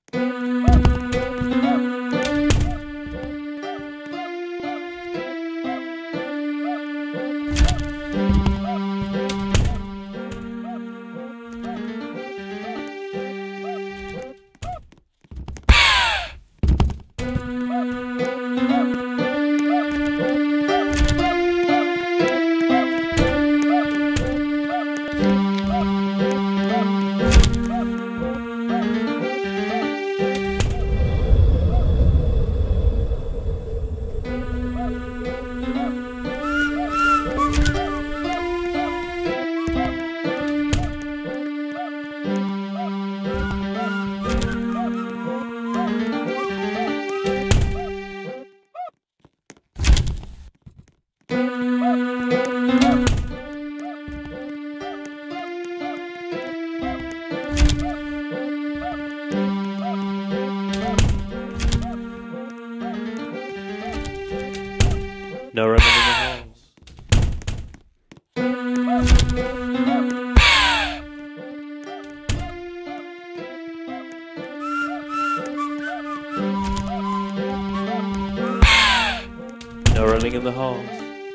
No running in the halls. No running in the halls.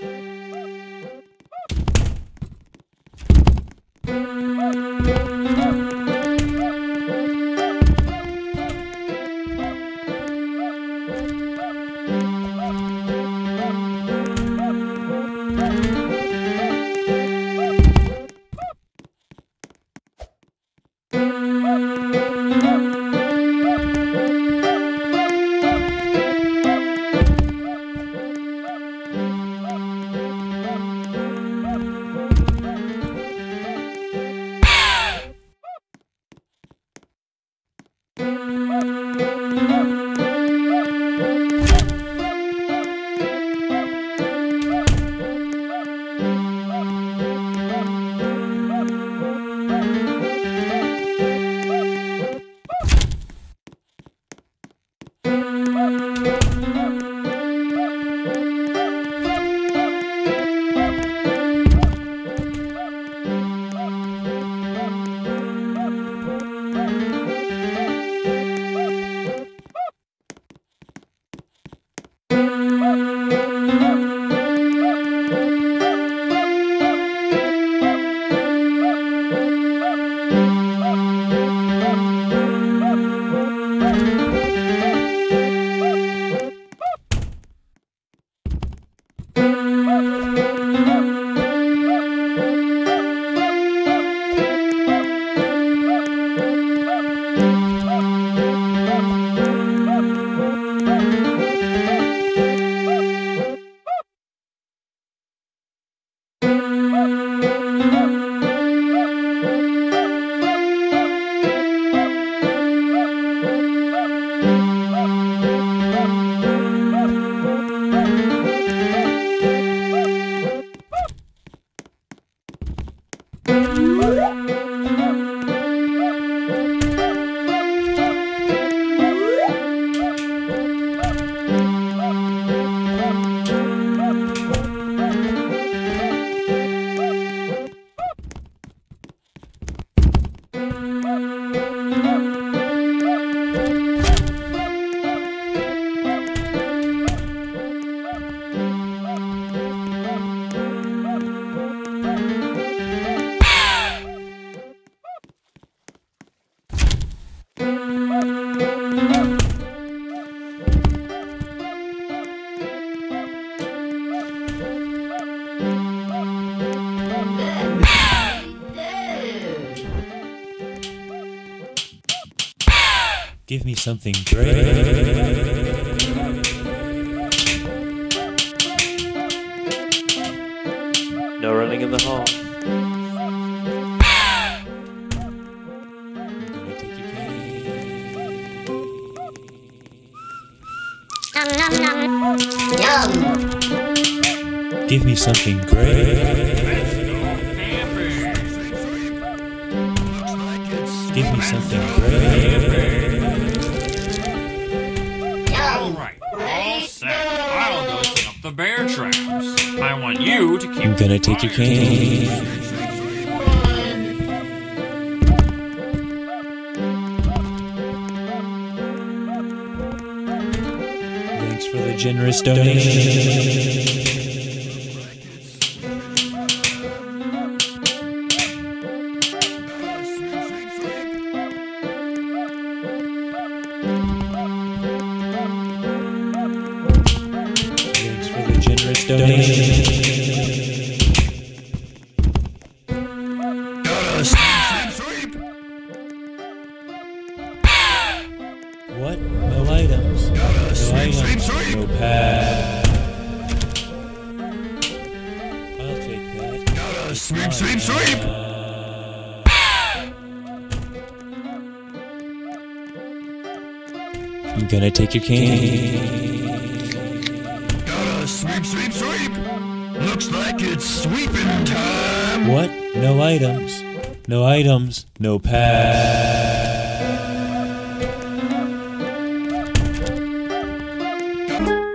Give me something great. No running in the hall. Give me something great. Give me something great. Alright, all set. I'll go set up the bear traps. I want you to keep. I'm gonna take your cane. Thanks for the generous donation. Thanks for the generous donation. What? No items. No items. No pad. I'll take that. Sweep. I'm gonna take your cane. Sweep. Looks like it's sweeping time. What? No items. No items. No pad.